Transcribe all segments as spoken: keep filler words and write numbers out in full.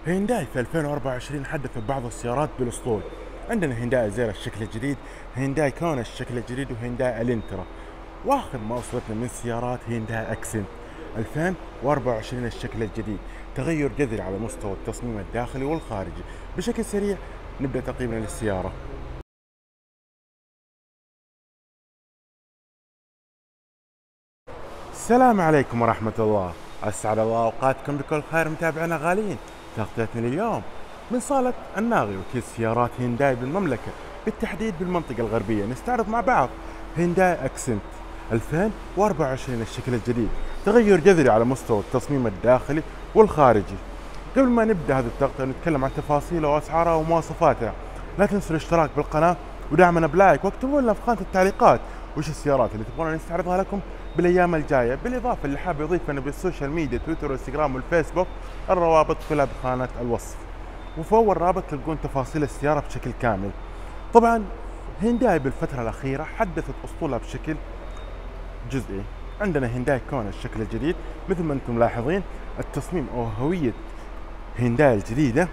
هيونداي في ألفين وأربعة وعشرين حدثت بعض السيارات بالاسطول. عندنا هيونداي زيرا الشكل الجديد، هيونداي كونا الشكل الجديد، وهيونداي الانترا. واخر ما وصلتنا من سيارات هيونداي اكسنت ألفين وأربعة وعشرين الشكل الجديد. تغير جذري على مستوى التصميم الداخلي والخارجي. بشكل سريع نبدا تقييمنا للسياره. السلام عليكم ورحمة الله، أسعد الله أوقاتكم بكل خير متابعينا غاليين. تغطيتنا اليوم من صالة الناغي وكيل سيارات هيونداي بالمملكة، بالتحديد بالمنطقة الغربية. نستعرض مع بعض هيونداي أكسنت ألفين وأربعة وعشرين الشكل الجديد. تغير جذري على مستوى التصميم الداخلي والخارجي. قبل ما نبدأ هذه التغطية نتكلم عن تفاصيلها وأسعارها ومواصفاتها. لا تنسوا الاشتراك بالقناة ودعمنا بلايك، واكتبوا لنا في خانة التعليقات وش السيارات اللي تبغون نستعرضها لكم بالايام الجايه. بالاضافه اللي حاب يضيفنا بالسوشيال ميديا تويتر وانستغرام والفيسبوك، الروابط كلها بخانه الوصف. وفي اول رابط تلقون تفاصيل السياره بشكل كامل. طبعا هيونداي بالفتره الاخيره حدثت اسطولها بشكل جزئي. عندنا هيونداي كونا الشكل الجديد، مثل ما انتم ملاحظين التصميم او هويه هيونداي الجديده.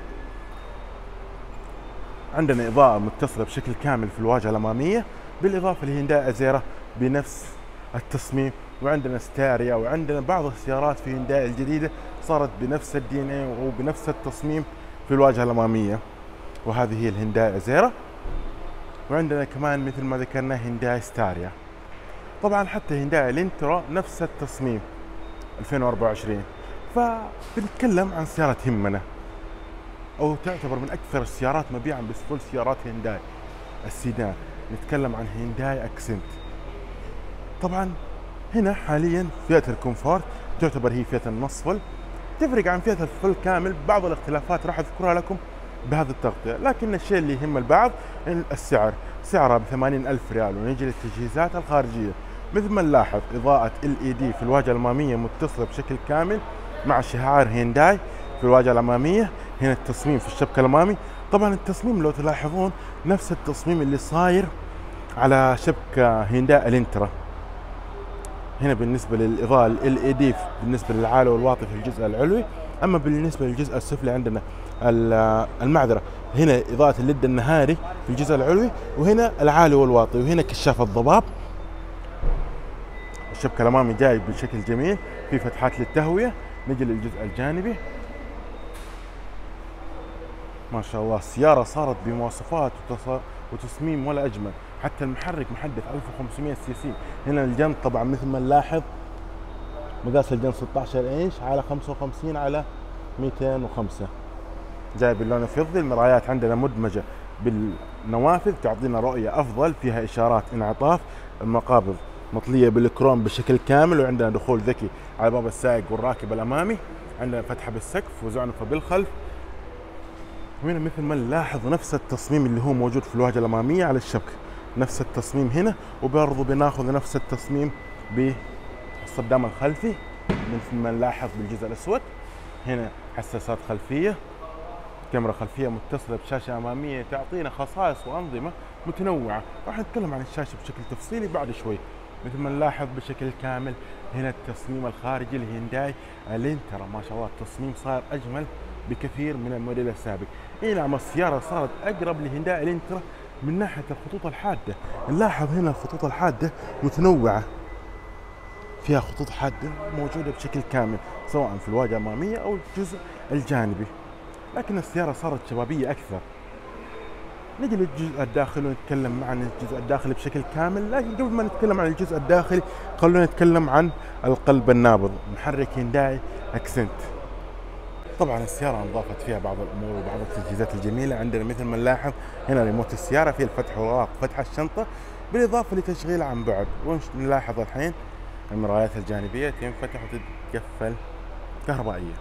عندنا اضاءه متصله بشكل كامل في الواجهه الاماميه، بالاضافه لهيونداي ازيرا بنفس التصميم. وعندنا ستاريا، وعندنا بعض السيارات في هيونداي الجديده صارت بنفس الدي ان اي وبنفس التصميم في الواجهه الاماميه، وهذه هي الهيونداي ازيرا. وعندنا كمان مثل ما ذكرنا هيونداي ستاريا. طبعا حتى هيونداي الانترا نفس التصميم ألفين وأربعة وعشرين. فبنتكلم عن سياره تهمنا او تعتبر من اكثر السيارات مبيعا بسطول سيارات هيونداي السيدان. نتكلم عن هيونداي اكسنت. طبعا هنا حاليا فئة الكومفورت تعتبر هي فئة النصفل، تفرق عن فئة الفل كامل. بعض الاختلافات راح اذكرها لكم بهذه التغطية، لكن الشيء اللي يهم البعض السعر. سعرها ب ثمانين ألف ريال. ونجي للتجهيزات الخارجية، مثل ما نلاحظ إضاءة ال إي دي في الواجهة الأمامية متصلة بشكل كامل مع شعار هيونداي في الواجهة الأمامية. هنا التصميم في الشبكة الأمامي. طبعا التصميم لو تلاحظون نفس التصميم اللي صاير على شبكة هيونداي الانترا. هنا بالنسبة للإضاءة ال إي دي بالنسبة للعالي والواطي في الجزء العلوي. أما بالنسبة للجزء السفلي عندنا المعذرة، هنا إضاءة الليد النهاري في الجزء العلوي، وهنا العالي والواطي، وهنا كشاف الضباب. الشبكة الأمامي جاي بشكل جميل في فتحات للتهوية. نجي للجزء الجانبي، ما شاء الله السيارة صارت بمواصفات وتصميم ولا أجمل. حتى المحرك محدث ألف وخمسمئة سي سي. هنا الجنط طبعا مثل ما نلاحظ مقاس الجنط ستة عشر انش على خمسة وخمسين على مئتين وخمسة، جاي باللون الفضي. المرايات عندنا مدمجة بالنوافذ تعطينا رؤية أفضل، فيها إشارات انعطاف. المقابض مطلية بالكروم بشكل كامل. وعندنا دخول ذكي على باب السائق والراكب الأمامي. عندنا فتحة بالسقف وزعنفة بالخلف. وهنا مثل ما نلاحظ نفس التصميم اللي هو موجود في الواجهة الأمامية على الشبكة، نفس التصميم هنا. وبرضه بناخذ نفس التصميم بالصدام الخلفي مثل ما نلاحظ بالجزء الأسود. هنا حساسات خلفية، كاميرا خلفية متصلة بشاشة أمامية تعطينا خصائص وأنظمة متنوعة. راح نتكلم عن الشاشة بشكل تفصيلي بعد شوي. مثل ما نلاحظ بشكل كامل هنا التصميم الخارجي لهيونداي الانترا. ما شاء الله التصميم صار أجمل بكثير من الموديل السابق. اي نعم السيارة صارت أقرب لهيونداي الانترا من ناحية الخطوط الحادة. نلاحظ هنا الخطوط الحادة متنوعة، فيها خطوط حادة موجودة بشكل كامل سواء في الواجهة الأمامية أو الجزء الجانبي. لكن السيارة صارت شبابية أكثر. نجي للجزء الداخلي ونتكلم عن الجزء الداخلي بشكل كامل. لكن قبل ما نتكلم عن الجزء الداخلي خلونا نتكلم عن القلب النابض، محرك هيونداي اكسنت. طبعا السيارة انضافت فيها بعض الامور وبعض التجهيزات الجميلة. عندنا مثل ما نلاحظ هنا ريموت السيارة، فيه الفتح والغلاق وفتح الشنطة، بالاضافة لتشغيل عن بعد. ونلاحظ الحين المرايات الجانبية تنفتح وتتقفل كهربائية.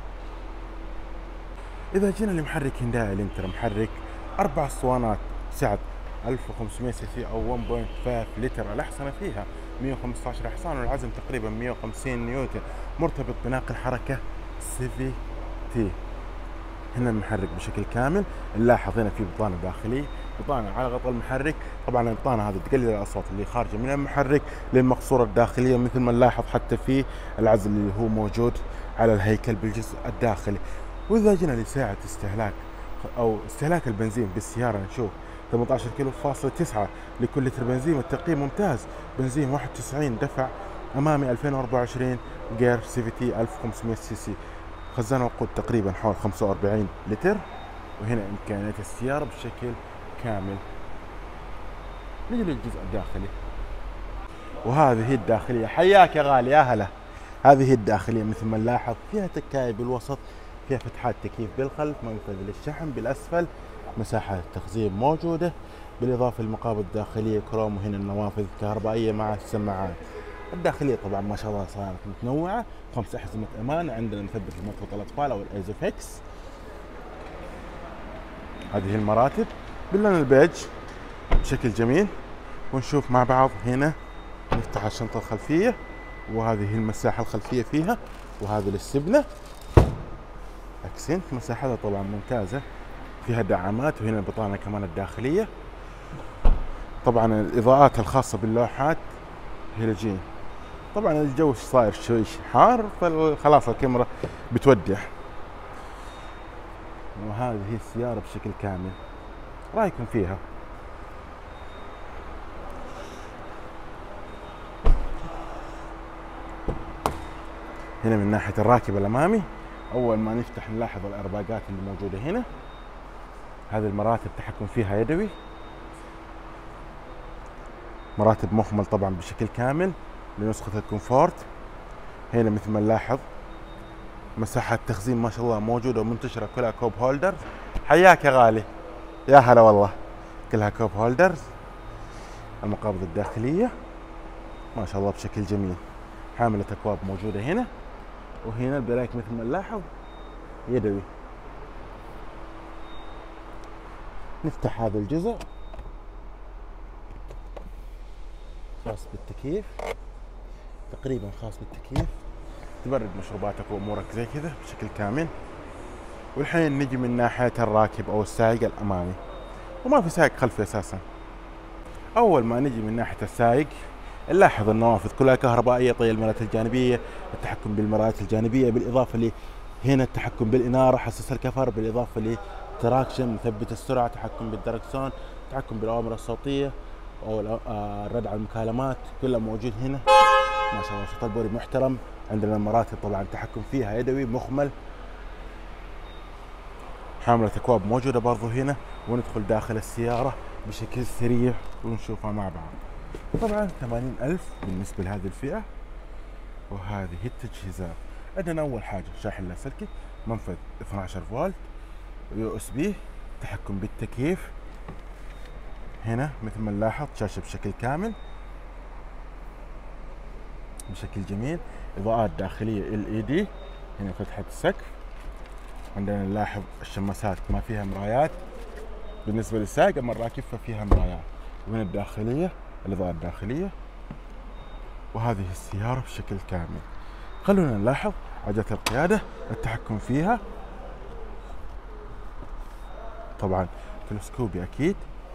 إذا جينا لمحرك هيونداي الانترا، محرك أربع اسطوانات سعة ألف وخمسمئة سي سي أو واحد فاصلة خمسة لتر. الأحصنة فيها مئة وخمسة عشر حصان، والعزم تقريبا مئة وخمسين نيوتن، مرتبط بناقل حركة سي في تي. هنا المحرك بشكل كامل. نلاحظ هنا في بطانة داخلية، بطانة على غطاء المحرك. طبعا البطانة هذه تقلل الأصوات اللي خارجة من المحرك للمقصورة الداخلية. مثل ما نلاحظ حتى في العزل اللي هو موجود على الهيكل بالجزء الداخلي. واذا جينا لسعة استهلاك او استهلاك البنزين بالسيارة نشوف ثمانية عشر كيلو فاصلة تسعة لكل لتر بنزين، والتقييم ممتاز. بنزين واحد وتسعين دفع، امامي ألفين وأربعة وعشرين جير سي في تي ألف وخمسمية سي سي، خزان وقود تقريبا حوالي خمسة وأربعين لتر. وهنا امكانيات السيارة بشكل كامل. نجي للجزء الداخلي، وهذه هي الداخلية. حياك يا غالي، يا هلا. هذه هي الداخلية مثل ما نلاحظ، فيها تكاية بالوسط، فيها فتحات تكييف بالخلف، منفذ للشحن بالأسفل، مساحة التخزين موجودة، بالإضافة للمقابض الداخلية كروم، وهنا النوافذ الكهربائية مع السماعات. الداخلية طبعا ما شاء الله صارت متنوعة، خمس أحزمة أمان، عندنا مثبت لمربط الأطفال أو الأيزوفكس. هذه المراتب باللون البيج بشكل جميل. ونشوف مع بعض هنا، نفتح الشنطة الخلفية، وهذه المساحة الخلفية فيها، وهذه للسبنة اكسنت، مساحتها طبعا ممتازة، فيها دعامات. وهنا البطانة كمان الداخلية. طبعا الإضاءات الخاصة باللوحات هيلوجين. طبعا الجو صاير شوي حار، فخلاص الكاميرا بتودع. وهذه هي السيارة بشكل كامل، رايكم فيها؟ هنا من ناحية الراكب الأمامي، أول ما نفتح نلاحظ الأرباقات اللي موجودة هنا. هذه المراتب تحكم فيها يدوي، مراتب مخمل طبعا بشكل كامل لنسخة الكومفورت. هنا مثل ما نلاحظ مساحة تخزين ما شاء الله موجودة ومنتشرة، كلها كوب هولدر. حياك يا غالي، يا هلا والله. كلها كوب هولدرز. المقابض الداخلية ما شاء الله بشكل جميل، حاملة أكواب موجودة هنا. وهنا البرايك مثل ما نلاحظ يدوي. نفتح هذا الجزء خاص بالتكييف، تقريبا خاص بالتكييف، تبرد مشروباتك وامورك زي كذا بشكل كامل. والحين نجي من ناحية الراكب او السائق الامامي، وما في سائق خلفي اساسا. اول ما نجي من ناحية السائق نلاحظ النوافذ كلها كهربائية، طي المرايات الجانبية، التحكم بالمرايات الجانبية، بالاضافة ل هنا التحكم بالانارة، حساس الكفر، بالاضافة لتراكشن، مثبت السرعة، تحكم بالدركسون، تحكم بالاوامر الصوتية او الرد على المكالمات، كله موجود هنا. ما شاء الله صوت البوري محترم. عندنا المراتب طبعا التحكم فيها يدوي مخمل، حاملة اكواب موجودة برضو هنا. وندخل داخل السيارة بشكل سريع ونشوفها مع بعض. طبعا ثمانين ألف بالنسبة لهذه الفئة. وهذه التجهيزات، عندنا أول حاجة شاحن لاسلكي، منفذ اثني عشر فولت، يو اس بي، تحكم بالتكييف. هنا مثل ما نلاحظ شاشة بشكل كامل بشكل جميل، إضاءات داخلية إل إي دي. هنا فتحة السقف. عندنا نلاحظ الشماسات ما فيها مرايات بالنسبة للسائق، أما الراكب ففيها مرايات. وهنا الداخلية، الإضاءة الداخلية. وهذه السيارة بشكل كامل. خلونا نلاحظ عجلة القيادة، التحكم فيها طبعا تلسكوبي أكيد.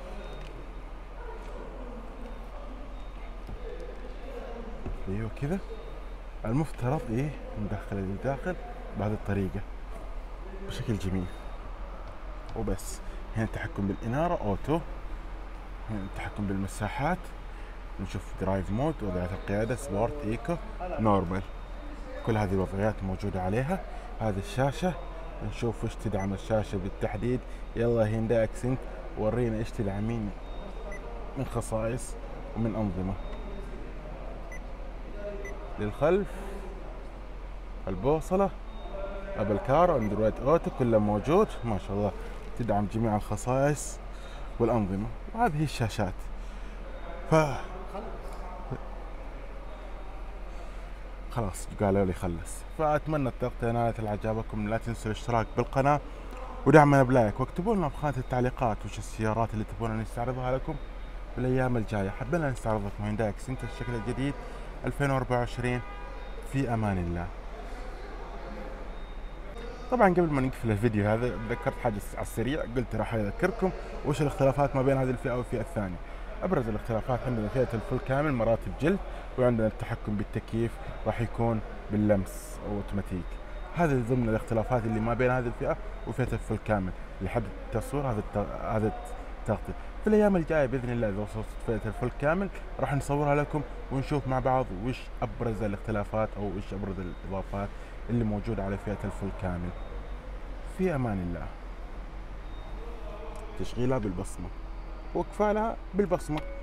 ايوه كذا، المفترض ايه ندخل للداخل بهذه الطريقة بشكل جميل وبس. هنا التحكم بالإنارة أوتو، هنا التحكم بالمساحات، نشوف درايف مود، وضعية القيادة سبورت، ايكو، نورمال، كل هذه الوضعيات موجودة عليها. هذه الشاشة نشوف وش تدعم الشاشة بالتحديد. يلا هيندا اكسنت، ورينا ايش تدعمين من خصائص ومن أنظمة. للخلف البوصلة، ابل كار، اندرويد اوتو، كله موجود ما شاء الله، تدعم جميع الخصائص والأنظمة. وهذه الشاشات. ف خلاص قالوا لي خلص. فأتمنى التغطية نالت إعجابكم. لا تنسوا الاشتراك بالقناة ودعمنا بلايك، واكتبوا لنا بخانة التعليقات وش السيارات اللي تبون نستعرضها لكم بالأيام الجاية. حبينا نستعرض لكم هيونداي اكسنت الشكل الجديد ألفين وأربعة وعشرين. في أمان الله. طبعا قبل ما نقفل الفيديو هذا ذكرت حاجة على السريع، قلت راح أذكركم وش الاختلافات ما بين هذه الفئة والفئة الثانية. أبرز الاختلافات عندنا فئة الفل كامل مراتب جلد، وعندنا التحكم بالتكييف راح يكون باللمس أو أوتوماتيك. هذه ضمن الاختلافات اللي ما بين هذه الفئة وفئة الفل كامل. اللي حب التصوير هذا هذا التغطية. في الأيام الجاية بإذن الله إذا وصلت فئة الفل كامل راح نصورها لكم ونشوف مع بعض وش أبرز الاختلافات أو وش أبرز الإضافات اللي موجودة على فئة الفل كامل. في أمان الله. تشغيلها بالبصمة وإقفالها بالبصمة.